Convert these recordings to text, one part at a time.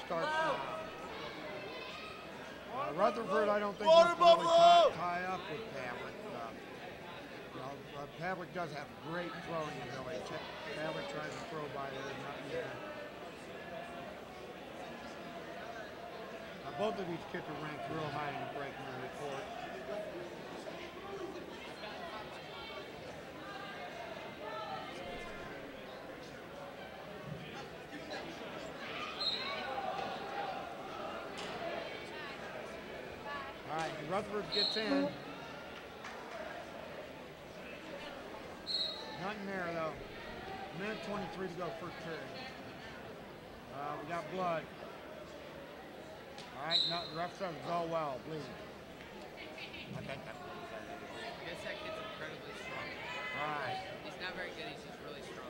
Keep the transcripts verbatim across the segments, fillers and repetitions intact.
start now. Uh, Rutherford, I don't think Water wants to really Buffalo! tie, tie up with Pavlik. Uh, you know, uh, Pavlik does have great throwing ability. Pavlik tries to throw by there, nothing there. Uh, both of these kids are ranked real high in the breaking report. All right, Rutherford gets in. Nothing there, though. minute twenty-three to go, first period. Uh, we got blood. All right, no, the ref says go well, bleed. I think that's what he said. This that kid's incredibly strong. All right. He's not very good, he's just really strong.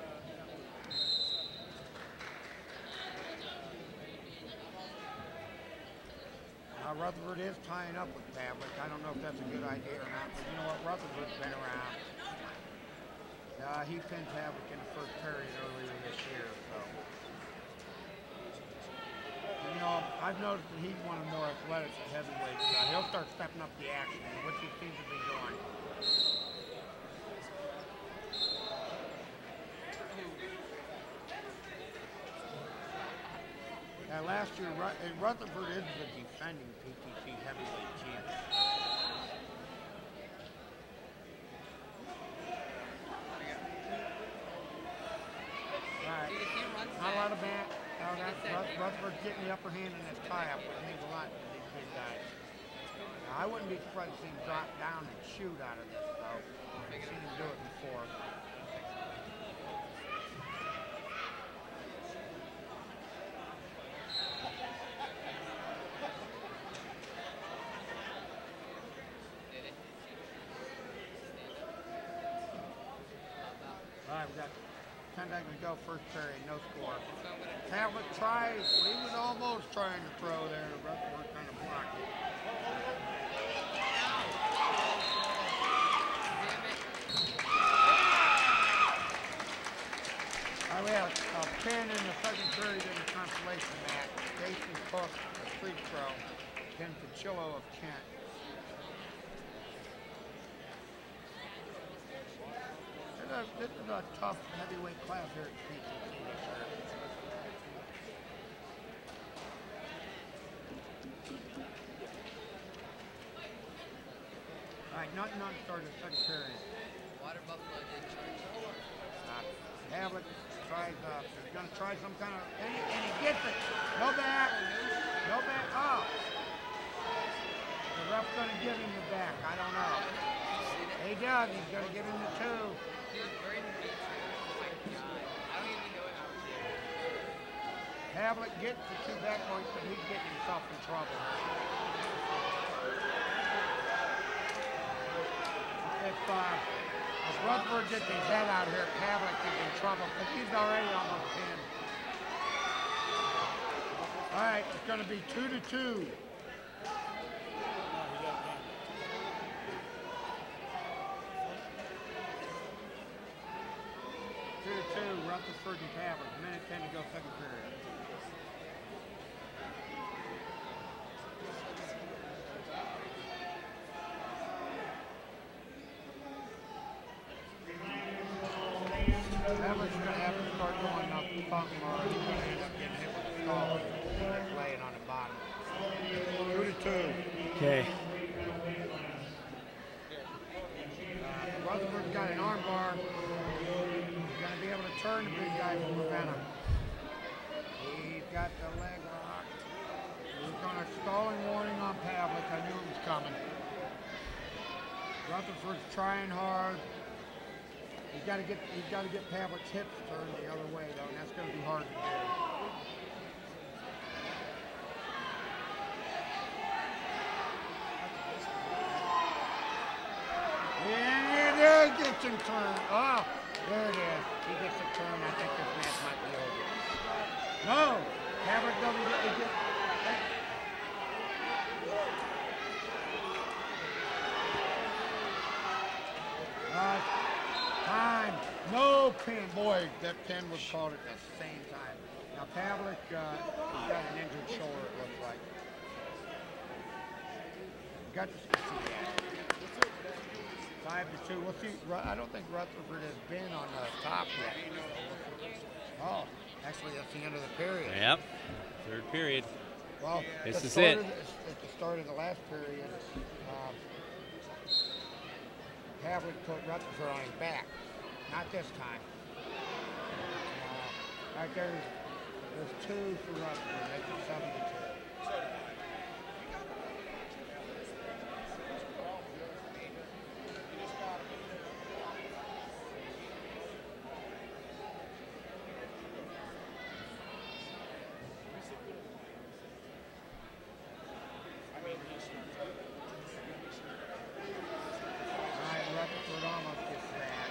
Now Rutherford is tying up with Pavlik. I don't know if that's a good idea or not, but you know what? Rutherford's been around. Uh, he pinned Pavlik in the first period earlier this year, so. And, you know, I've noticed that he's one of the more athletic heavyweights. Uh, he'll start stepping up the action, which he seems to be doing. Uh, last year, Rutherford is the defending P T C heavyweight champion. Alright, not a lot of back. Oh, that, Rutherford's getting the upper hand in this tie-up, which means a lot to these big guys. Now, I wouldn't be surprised to see him drop down and shoot out of this, though. I've seen him do it before. All right, we got ten seconds to go, first period, no score. Pavlik tries, he was almost trying to throw there. Rutherford kind of blocked it. All right, we have a pin in the second period in the consolation match. Jason Cook, a free throw, Ken Pachillo of Kent. This is a tough heavyweight class here at P T C this year. All right, nothing on start of the second period. Water Buffalo did charge. Uh, Pavlik tries, uh, he's going to try some kind of, and he, and he gets it. No back. No back. Oh. The ref's going to give him the back. I don't know. He does. He's going to give him the two. Pavlik gets the two back points, but he's getting himself in trouble. If, uh, if Rutherford gets his head out here, Pavlik is in trouble because he's already almost pinned. All right, it's going to be two to two. Two to two, Rutherford and Pavlik. Minute ten to go, second period. Pavlik's going to have to start going up the pump more. He's going to end up getting hit with the stall and laying on the bottom. Two to two. Okay. Uh, Rutherford's got an arm bar. He's going to be able to turn the big guy from momentum. He's got the leg lock. He's going to stalling warning on Pavlik. I knew it was coming. Rutherford's trying hard. He's got to get he's got to get Pavlik's hips turned the other way though, and that's going to be hard to do. And there he gets him turned. Oh, there it is. He gets a turn. I think this match might be over. No, Pavlik doesn't get it. Get, uh, time. No pin. Boy, that pin was called at the same time. Now Pavlik, uh, he's got an injured shoulder, it looks like. Got to see that. Five to two. We'll see. Ru- I don't think Rutherford has been on the top yet. Oh, actually, that's the end of the period. Yep. Third period. Well, this the is start it. Of the, at the start of the last period, um, Pavlik put Rutherford on his back. Not this time. Uh, right there, there's two for Rutherford. Makes it seven to two. Rutherford almost gets that.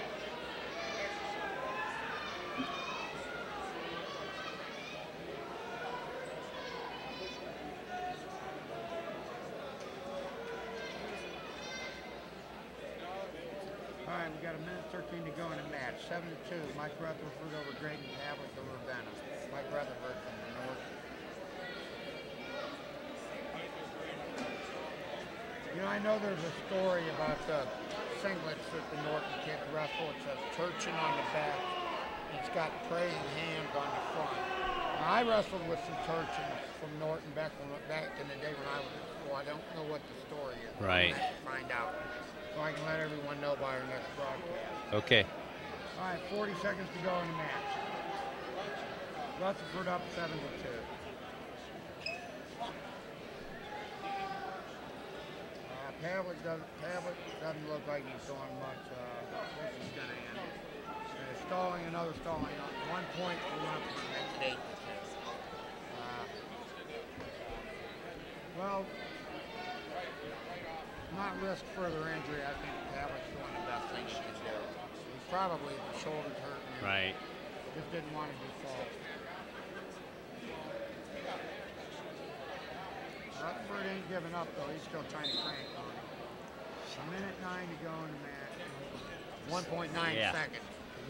All right, we got a minute thirteen to go in the match. Seven to two. Mike Rutherford over Graydon Pavlik over Benham. Mike Rutherford from the north. You know, I know there's a story about the singlets that the Norton kid wrestled. It says Turchin on the back. It's got praying hands on the front. Now, I wrestled with some Turchins from Norton back, when, back in the day when I was at school. I don't know what the story is. Right. I have to find out. So I can let everyone know by our next broadcast. Okay. All right, forty seconds to go in the match. Rutherford up seven to two. Pavlik doesn't, Pavlik doesn't look like he's doing much. Uh, this is going to end. Uh, stalling, another stalling. One point for Rutherford, makes it eight to two. Uh, well, not risk further injury. I think Pavlik's doing the best thing he can do. He's probably the shoulder's hurting. Right. Just didn't want to do false. Rutherford ain't giving up, though. He's still trying to crank on it. A minute nine to go in the match. one point nine Yeah. seconds.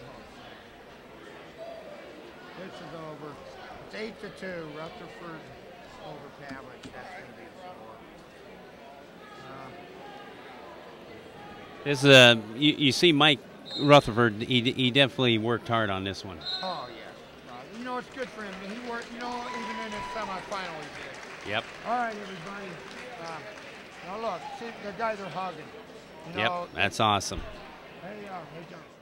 This is over. It's eight to two. Rutherford over Pavlik. That's going to be the score. Uh, This is a, you, you see Mike Rutherford, he, he definitely worked hard on this one. oh, yeah. Uh, you know, it's good for him. He worked, you know, even in his semifinal he did. Yep. All right, everybody. Uh, now look, see the guys are hugging. You know, Yep, that's awesome. Hey, uh, hey, John.